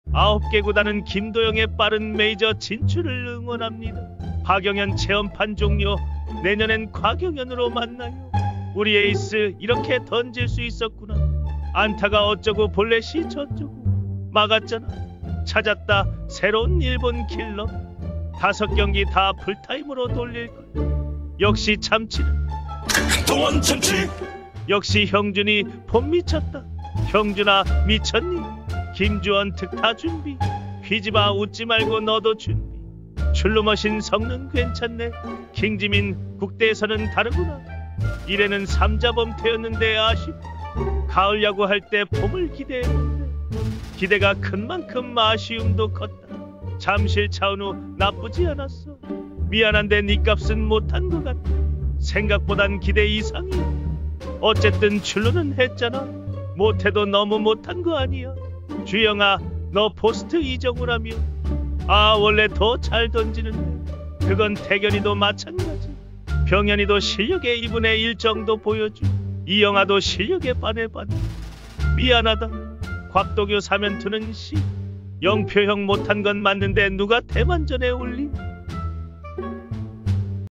9개 구단은 김도영의 빠른 메이저 진출을 응원합니다. 박영현 체험판 종료. 내년엔 곽영현으로 만나요. 우리 에이스 이렇게 던질 수 있었구나. 안타가 어쩌고 볼넷이 저쩌고. 막았잖아. 찾았다. 새로운 일본 킬러. 5경기 다 풀타임으로 돌릴걸. 역시 참치는 동원 참치. 역시 형준이 폼 미쳤다. 형준아 미쳤니? 김주원 특타 준비. 휘지마 웃지 말고 너도 준비. 출루머신 성능 괜찮네. 킹지민 국대에서는 다르구나. 이래는 삼자범퇴였는데 아쉽다. 가을 야구 할 때 폼을 기대했는데 기대가 큰 만큼 아쉬움도 컸다. 잠실 차은우 나쁘지 않았어. 미안한데 네 값은 못한 것 같다. 생각보단 기대 이상이야. 어쨌든 출루는 했잖아. 못해도 너무 못한 거 아니야. 주영아 너 포스트 이정우라며. 아 원래 더 잘 던지는데. 그건 태견이도 마찬가지. 병현이도 실력의 2분의 1 정도 보여줘. 이영아도 실력의 반의 반. 미안하다. 곽도규 사면투는 영표형 못한 건 맞는데 누가 대만전에 올리.